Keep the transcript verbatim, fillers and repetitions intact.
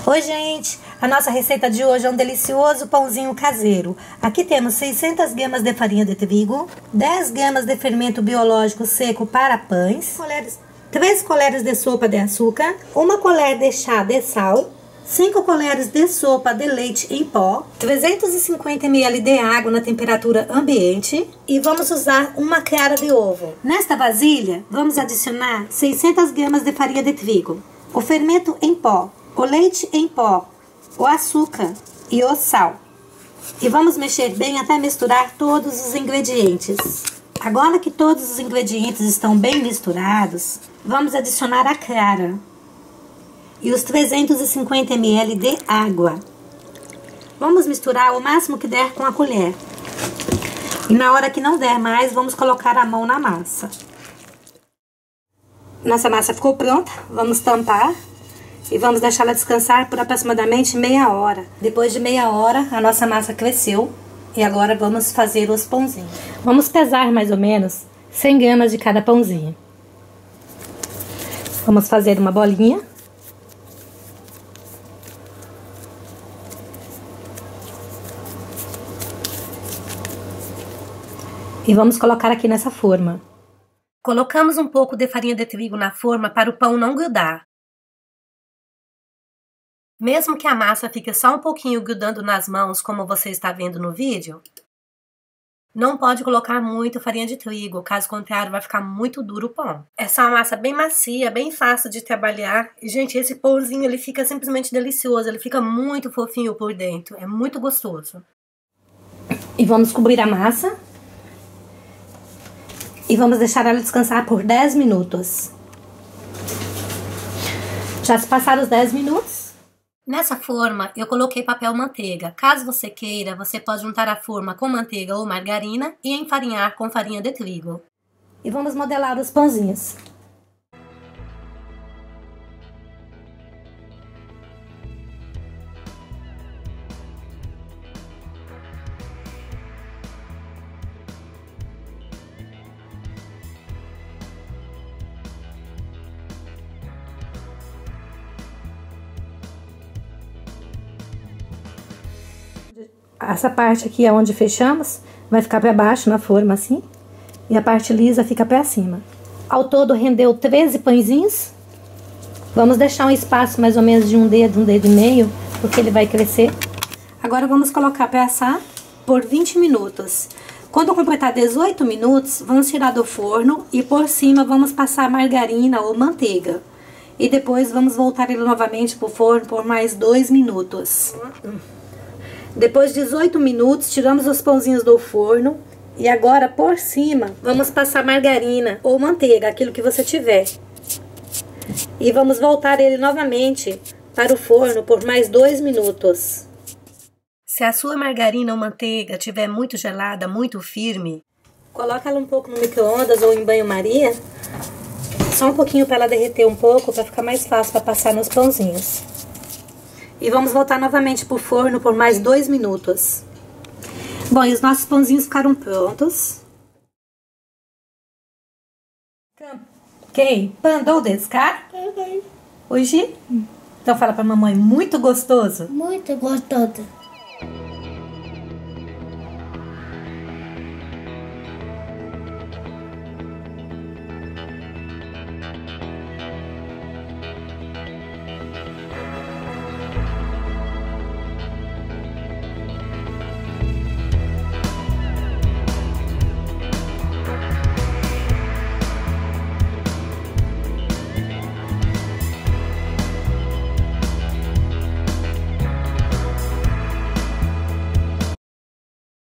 Oi, gente! A nossa receita de hoje é um delicioso pãozinho caseiro. Aqui temos seiscentas gramas de farinha de trigo, dez gramas de fermento biológico seco para pães, três colheres de sopa de açúcar, uma colher de chá de sal, cinco colheres de sopa de leite em pó, trezentos e cinquenta mililitros de água na temperatura ambiente e vamos usar uma clara de ovo. Nesta vasilha, vamos adicionar seiscentas gramas de farinha de trigo, o fermento em pó, o leite em pó, o açúcar e o sal. E vamos mexer bem até misturar todos os ingredientes. Agora que todos os ingredientes estão bem misturados, vamos adicionar a clara e os trezentos e cinquenta mililitros de água. Vamos misturar o máximo que der com a colher. E na hora que não der mais, vamos colocar a mão na massa. Nossa massa ficou pronta, vamos tampar e vamos deixar ela descansar por aproximadamente meia hora. Depois de meia hora, a nossa massa cresceu e agora vamos fazer os pãozinhos. Vamos pesar mais ou menos cem gramas de cada pãozinho. Vamos fazer uma bolinha. E vamos colocar aqui nessa forma. Colocamos um pouco de farinha de trigo na forma para o pão não grudar. Mesmo que a massa fique só um pouquinho grudando nas mãos, como você está vendo no vídeo, não pode colocar muito farinha de trigo, caso contrário vai ficar muito duro o pão. Essa é uma massa bem macia, bem fácil de trabalhar. E, gente, esse pãozinho ele fica simplesmente delicioso, ele fica muito fofinho por dentro, é muito gostoso. E vamos cobrir a massa. E vamos deixar ela descansar por dez minutos. Já se passaram os dez minutos. Nessa forma, eu coloquei papel manteiga. Caso você queira, você pode juntar a forma com manteiga ou margarina e enfarinhar com farinha de trigo. E vamos modelar os pãozinhos. Essa parte aqui é onde fechamos, vai ficar para baixo na forma assim, e a parte lisa fica para cima. Ao todo rendeu treze pãezinhos. Vamos deixar um espaço mais ou menos de um dedo, um dedo e meio, porque ele vai crescer. Agora vamos colocar para assar por vinte minutos. Quando completar dezoito minutos, vamos tirar do forno e por cima vamos passar margarina ou manteiga. E depois vamos voltar ele novamente para o forno por mais dois minutos. Depois de dezoito minutos, tiramos os pãozinhos do forno e agora por cima vamos passar margarina ou manteiga, aquilo que você tiver. E vamos voltar ele novamente para o forno por mais dois minutos. Se a sua margarina ou manteiga estiver muito gelada, muito firme, coloca ela um pouco no micro-ondas ou em banho-maria, só um pouquinho para ela derreter um pouco, para ficar mais fácil para passar nos pãozinhos. E vamos voltar novamente para o forno por mais dois minutos. Bom, e os nossos pãozinhos ficaram prontos. Ok? Pandou descar? Uhum. Hoje? Então fala pra mamãe, muito gostoso? Muito gostoso.